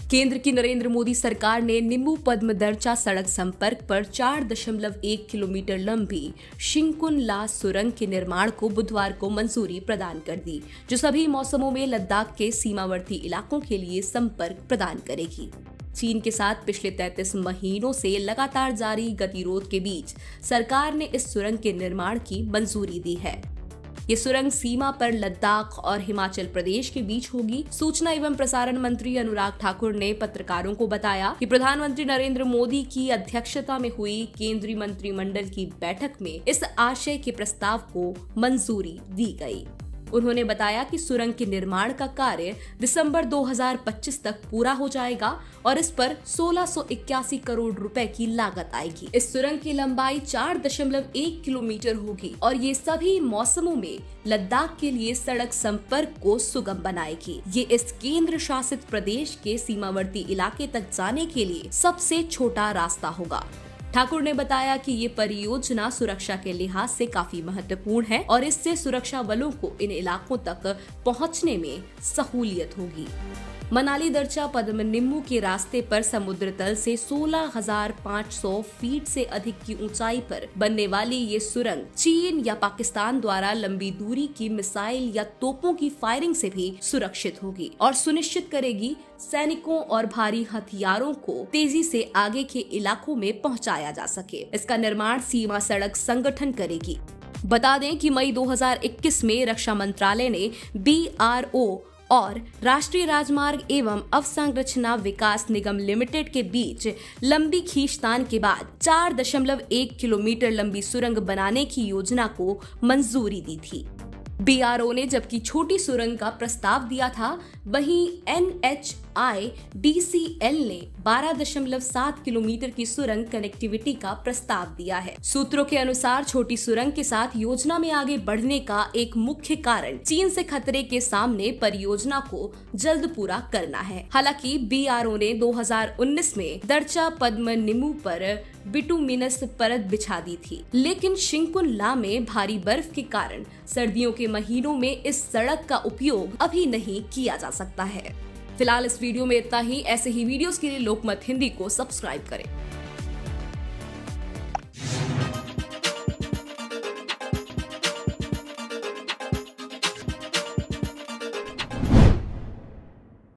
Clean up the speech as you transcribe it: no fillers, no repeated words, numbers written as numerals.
केंद्र की नरेंद्र मोदी सरकार ने निम्बू पद्म दर्चा सड़क संपर्क पर 4.1 किलोमीटर लंबी शिंकुनला सुरंग के निर्माण को बुधवार को मंजूरी प्रदान कर दी, जो सभी मौसमों में लद्दाख के सीमावर्ती इलाकों के लिए संपर्क प्रदान करेगी। चीन के साथ पिछले 33 महीनों से लगातार जारी गतिरोध के बीच सरकार ने इस सुरंग के निर्माण की मंजूरी दी है। ये सुरंग सीमा पर लद्दाख और हिमाचल प्रदेश के बीच होगी। सूचना एवं प्रसारण मंत्री अनुराग ठाकुर ने पत्रकारों को बताया कि प्रधानमंत्री नरेंद्र मोदी की अध्यक्षता में हुई केंद्रीय मंत्रिमंडल की बैठक में इस आशय के प्रस्ताव को मंजूरी दी गई। उन्होंने बताया कि सुरंग के निर्माण का कार्य दिसंबर 2025 तक पूरा हो जाएगा और इस पर 1681 करोड़ रुपए की लागत आएगी। इस सुरंग की लंबाई 4.1 किलोमीटर होगी और ये सभी मौसमों में लद्दाख के लिए सड़क संपर्क को सुगम बनाएगी। ये इस केंद्र शासित प्रदेश के सीमावर्ती इलाके तक जाने के लिए सबसे छोटा रास्ता होगा। ठाकुर ने बताया कि ये परियोजना सुरक्षा के लिहाज से काफी महत्वपूर्ण है और इससे सुरक्षा बलों को इन इलाकों तक पहुंचने में सहूलियत होगी। मनाली दर्चा पद्म निम्बू के रास्ते पर समुद्र तल से 16,500 फीट से अधिक की ऊंचाई पर बनने वाली ये सुरंग चीन या पाकिस्तान द्वारा लंबी दूरी की मिसाइल या तोपों की फायरिंग से भी सुरक्षित होगी और सुनिश्चित करेगी सैनिकों और भारी हथियारों को तेजी से आगे के इलाकों में पहुंचाया जा सके। इसका निर्माण सीमा सड़क संगठन करेगी। बता दें कि मई 2021 में रक्षा मंत्रालय ने BRO और राष्ट्रीय राजमार्ग एवं अवसंरचना विकास निगम लिमिटेड के बीच लंबी खींचतान के बाद 4.1 किलोमीटर लंबी सुरंग बनाने की योजना को मंजूरी दी थी। BRO ने जबकि छोटी सुरंग का प्रस्ताव दिया था, वहीं NHIDCL ने 12.7 किलोमीटर की सुरंग कनेक्टिविटी का प्रस्ताव दिया है। सूत्रों के अनुसार छोटी सुरंग के साथ योजना में आगे बढ़ने का एक मुख्य कारण चीन से खतरे के सामने परियोजना को जल्द पूरा करना है। हालांकि BRO ने 2019 में दर्चा पद्म निम्बू पर बिटुमिनस परत बिछा दी थी, लेकिन शिंकुनला में भारी बर्फ के कारण सर्दियों के महीनों में इस सड़क का उपयोग अभी नहीं किया जा सकता है। फिलहाल इस वीडियो में इतना ही। ऐसे ही वीडियोस के लिए लोकमत हिंदी को सब्सक्राइब करें।